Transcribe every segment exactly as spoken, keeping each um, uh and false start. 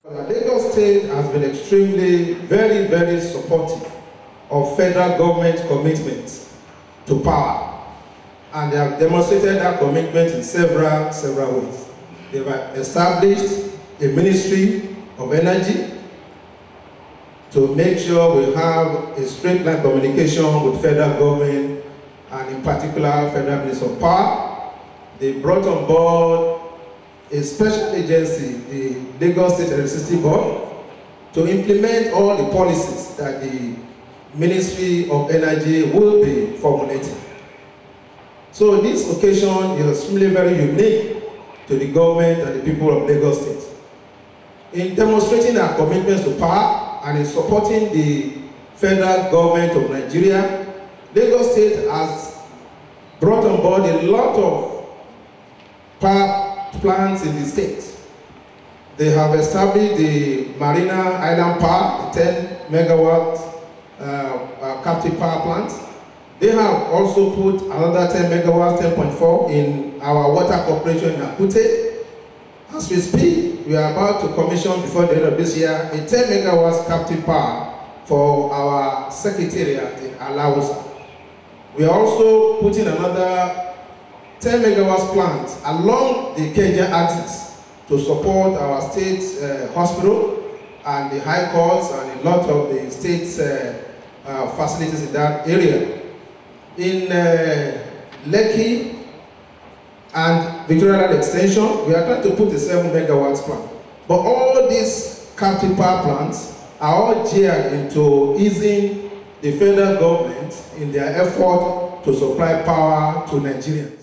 Lagos State has been extremely, very, very supportive of federal government commitment to power, and they have demonstrated that commitment in several, several ways. They have established a Ministry of Energy to make sure we have a straight line communication with federal government, and in particular Federal Ministry of Power. They brought on board a special agency, the Lagos State Electricity Board, to implement all the policies that the Ministry of Energy will be formulating. So this occasion is extremely very unique to the government and the people of Lagos State. In demonstrating our commitments to power and in supporting the federal government of Nigeria, Lagos State has brought on board a lot of power plants in the state. They have established the Marina Island Power, the ten megawatt uh, uh, captive power plant. They have also put another ten megawatts, ten point four, in our water corporation in Akute. As we speak, we are about to commission before the end of this year a ten megawatts captive power for our secretariat in Alausa. We are also putting another ten megawatts plant along the Kenya axis to support our state uh, hospital and the high courts and a lot of the state uh, uh, facilities in that area. In uh, Lekki and Victoria Land Extension, we are trying to put a seven megawatts plant. But all these captive power plants are all geared into easing the federal government in their effort to supply power to Nigerians.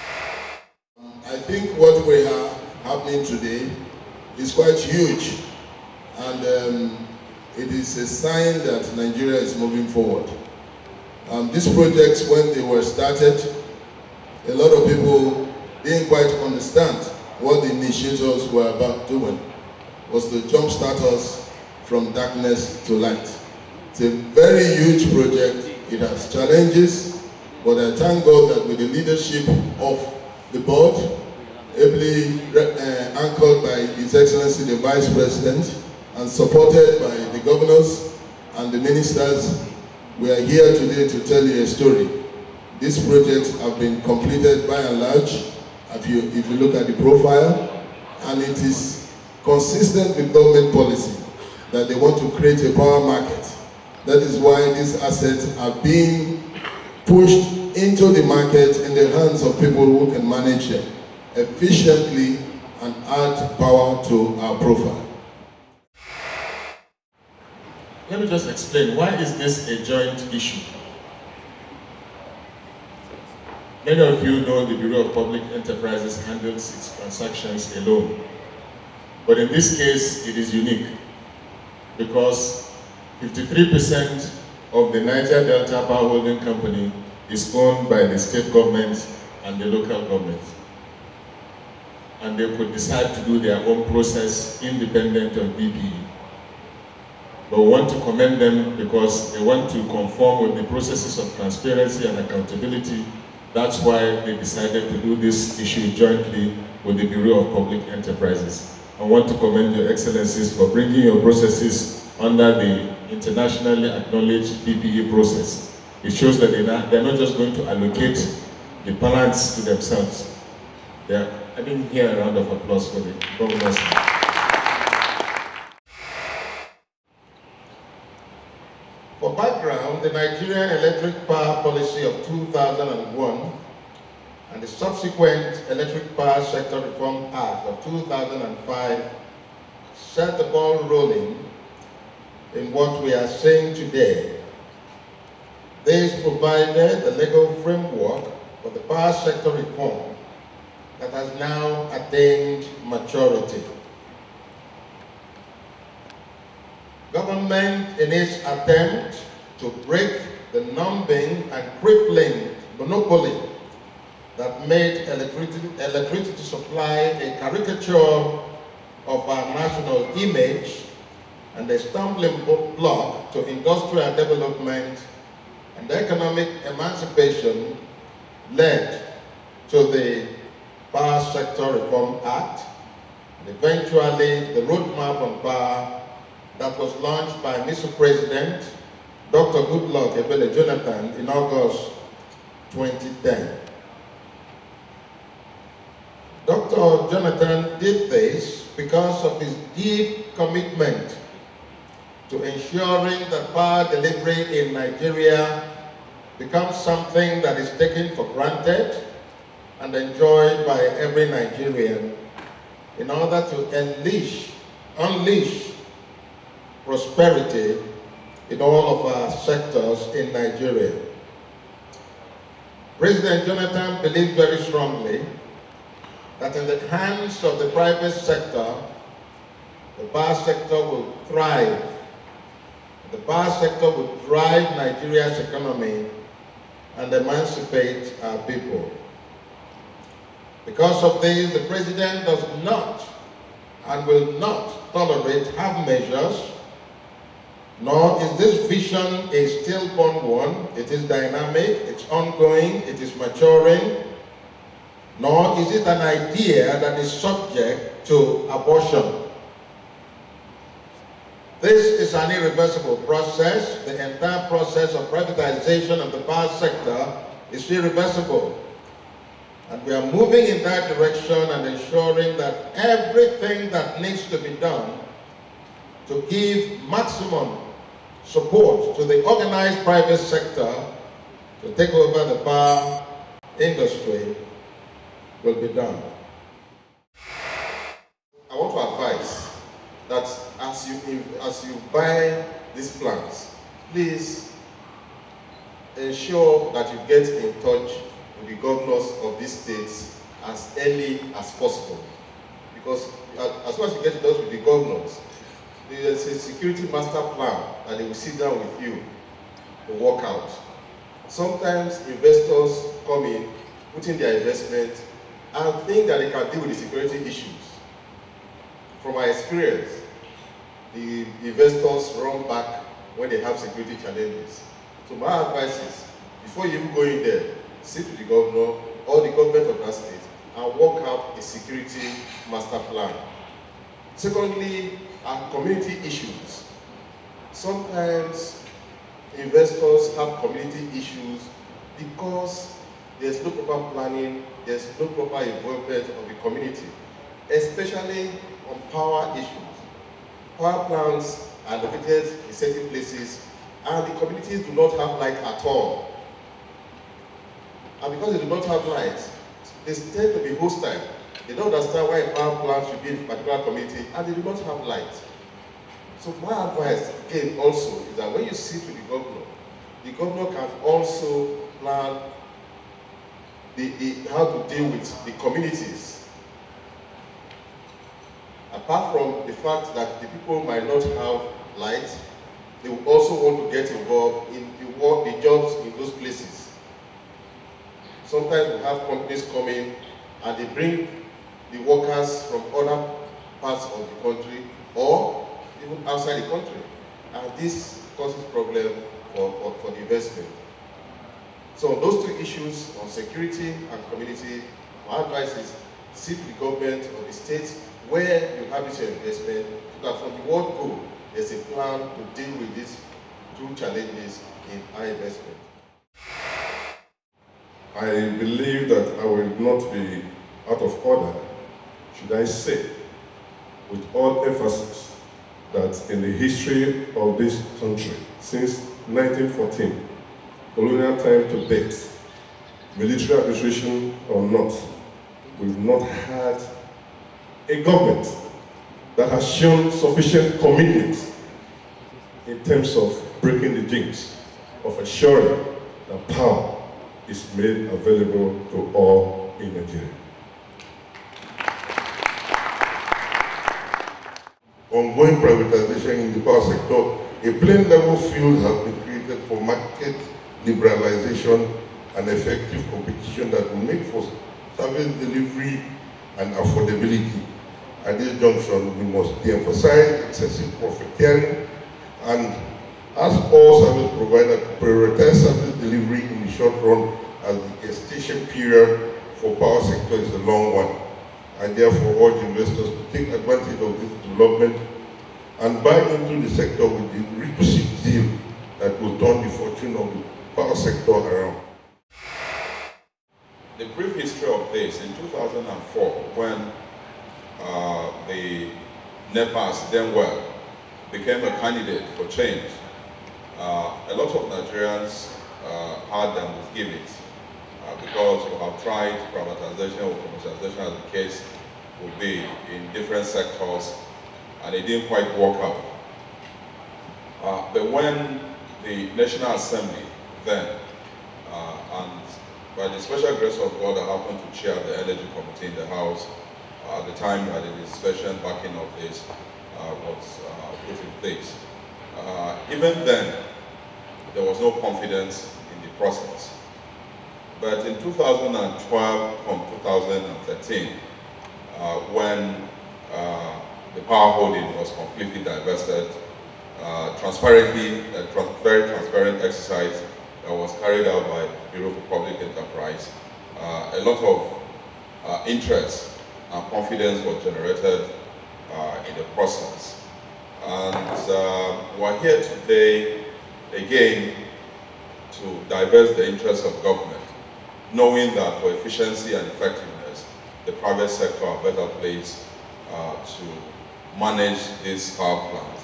I think what we have happening today is quite huge, and um, it is a sign that Nigeria is moving forward. Um, these projects, when they were started, a lot of people didn't quite understand what the initiators were about doing, was to jumpstart us from darkness to light. It's a very huge project. It has challenges, but I thank God that with the leadership of the board, ably uh, anchored by His Excellency the Vice President and supported by the governors and the ministers, we are here today to tell you a story. These projects have been completed by and large, if you, if you look at the profile, and it is consistent with government policy that they want to create a power market. That is why these assets are being pushed into the market in the hands of people who can manage them efficiently and add power to our profile. Let me just explain, why is this a joint issue? Many of you know the Bureau of Public Enterprises handles its transactions alone. But in this case, it is unique because fifty-three percent of the Niger Delta Power Holding Company is owned by the state government and the local government. And they could decide to do their own process independent of B P E. But we want to commend them because they want to conform with the processes of transparency and accountability. That's why they decided to do this issue jointly with the Bureau of Public Enterprises. I want to commend your excellencies for bringing your processes under the internationally acknowledged B P E process. It shows that they're not, they're not just going to allocate the plants to themselves. They're, I didn't hear a round of applause for the governors. For background, the Nigerian Electric Power Policy of two thousand one and the subsequent Electric Power Sector Reform Act of two thousand five set the ball rolling in what we are saying today. This provided the legal framework for the power sector reform that has now attained maturity. Government, in its attempt to break the numbing and crippling monopoly that made electricity, electricity supply a caricature of our national image and a stumbling block to industrial development and economic emancipation, led to the Power Sector Reform Act, and eventually the roadmap on power that was launched by Mister President Doctor Goodluck Ebele Jonathan in August twenty ten. Doctor Jonathan did this because of his deep commitment to ensuring that power delivery in Nigeria becomes something that is taken for granted and enjoyed by every Nigerian in order to unleash, unleash prosperity in all of our sectors in Nigeria. President Jonathan believed very strongly that in the hands of the private sector, the power sector will thrive. The power sector will drive Nigeria's economy and emancipate our people. Because of this, the President does not and will not tolerate half measures, nor is this vision a stillborn one. It is dynamic, it's ongoing, it is maturing, nor is it an idea that is subject to abortion. This is an irreversible process. The entire process of privatization of the power sector is irreversible. And we are moving in that direction and ensuring that everything that needs to be done to give maximum support to the organized private sector to take over the power industry will be done. I want to advise that as you, as you buy these plants, please ensure that you get in touch with the governors of these states as early as possible. Because as soon as you get in touch with the governors, there is a security master plan that they will sit down with you to work out. Sometimes investors come in, put in their investment, and think that they can deal with the security issues. From my experience, the investors run back when they have security challenges. So my advice is, before you even go in there, sit with the governor or the government of that state and work out a security master plan. Secondly, are community issues. Sometimes investors have community issues because there's no proper planning, there's no proper involvement of the community, especially on power issues. Power plants are located in certain places and the communities do not have light at all. And because they do not have light, they tend to be hostile. They don't understand why a power plant should be in a particular community and they do not have light. So my advice, again, also, is that when you sit with the governor, the governor can also plan the, the, how to deal with the communities. Apart from the fact that the people might not have light, they will also want to get involved in the work, the jobs in those places. Sometimes we have companies come in and they bring the workers from other parts of the country or even outside the country. And this causes problem for, for, for the investment. So on those two issues, on security and community, my advice is sit with the government of the states where you have this investment, so that from the word go, there's a plan to deal with these two challenges in high investment. I believe that I will not be out of order, should I say, with all emphasis, that in the history of this country, since nineteen fourteen, colonial time to date, military administration or not, we've not had a government that has shown sufficient commitment in terms of breaking the jinx, of ensuring that power is made available to all in Nigeria. Ongoing privatization in the power sector, a plain level field has been created for market liberalization and effective competition that will make for service delivery and affordability. At this junction, we must de-emphasize excessive profiteering and ask all service providers to prioritize service delivery in the short run, as the gestation period for power sector is a long one. I therefore urge investors to take advantage of this development and buy into the sector with the requisite zeal that will turn the fortune of the power sector around. The brief history of this, in two thousand four, when uh, the NEPAs, then well, became a candidate for change, uh, a lot of Nigerians uh, had their misgivings uh, because we have tried privatization or commercialization, as the case would be, in different sectors, and it didn't quite work out. Uh, but when the National Assembly then, uh, and by the special grace of God, I happened to chair the Energy Committee in the House uh, at the time that the legislation backing of this uh, was uh, put in place. Uh, even then, there was no confidence in the process. But in two thousand twelve from two thousand thirteen, uh, when uh, the power holding was completely divested, uh, transparently, a tra very transparent exercise that was carried out by Bureau for Public Enterprise, uh, a lot of uh, interest and confidence was generated uh, in the process. And uh, we're here today, again, to divest the interests of government, knowing that for efficiency and effectiveness, the private sector are better placed uh, to manage this power plant.